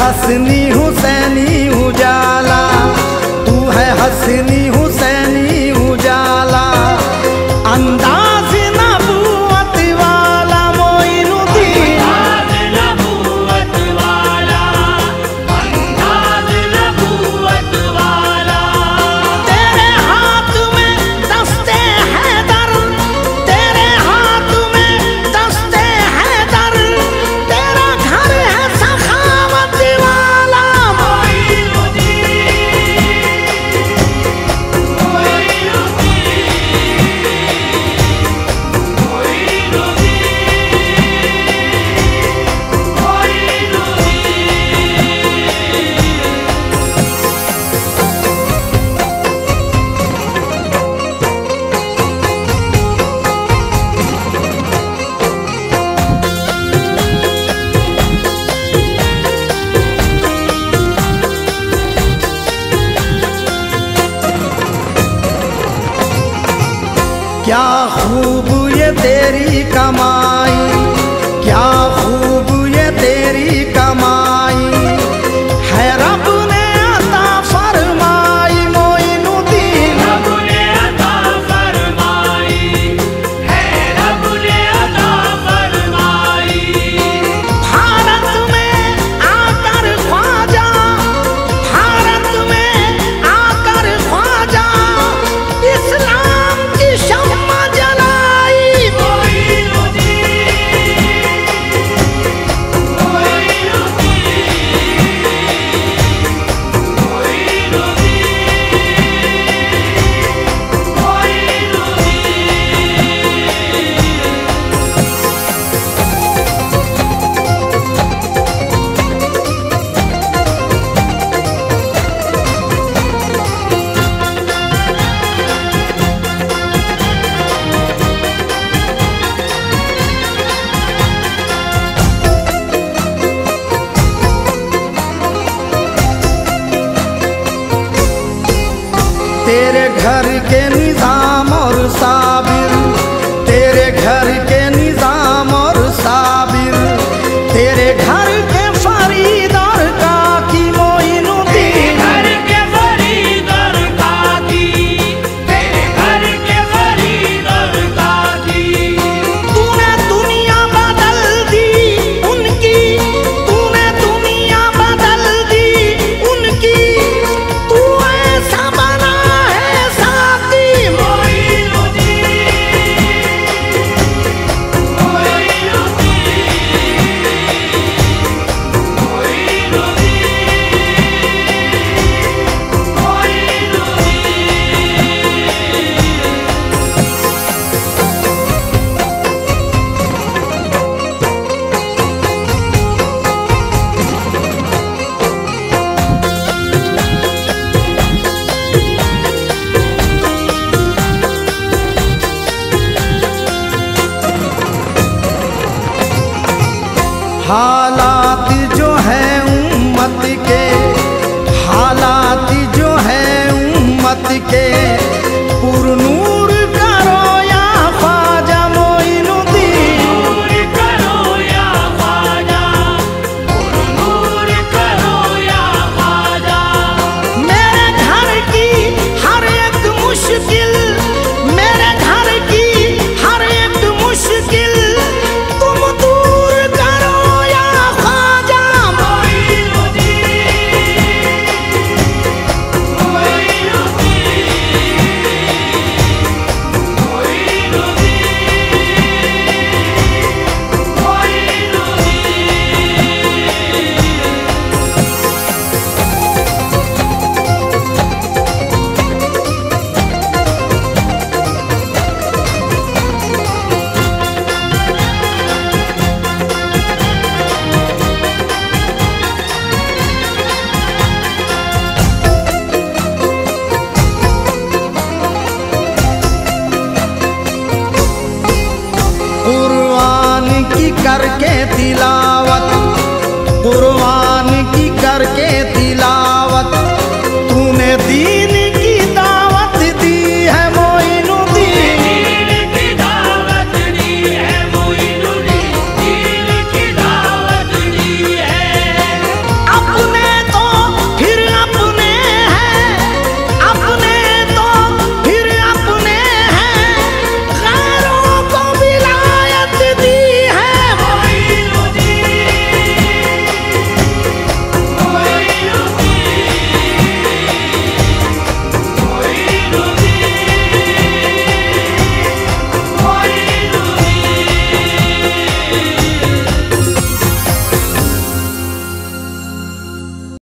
हसनी हुसैनी उजाला, तू है हसनी हुसैनी उजाला, अंदाज नबूवत वाला मोइनुद्दीन, अंदाज नबूवत वाला, अंदाज नबूवत वाला। तेरे हाथ में दस्ते हैदर, तेरे हाथ में दस्ते हैदर, तेरा घर है सखावत वाला क्या खूब ये तेरी कमाई, क्या खूब ये तेरी कमाई, है रब ने अता फरमाई मोइनुद्दीन, रब ने अता फरमाई, है रब ने अता फरमाई। भारत में आकर ख्वाजा, भारत में आकर ख्वाजा, इस्लाम की शम्मा जलाई तेरे घर के निजाम और साबिर, तेरे घर के निजाम और साबिर, तेरे घर के फरीद और काकी मोइनुद्दीन, घर के फरीद और काकी, तेरे घर के फरीद और काकी। तूने दुनिया बदल दी उनकी, तूने दुनिया बदल दी उनकी, तू ऐसा बना है साकी हालात जो है उम्मत के, हालात जो है उम्मत के, पुरनूर करो या ख्वाजा मोइनुद्दीन, नूर करो या ख्वाजा, नूर करो या ख्वाजा। मेरे घर की हर एक मुश्किल, मेरे घर की हर एक मुश्किल, तुम दूर करो या ख्वाजा करके तिला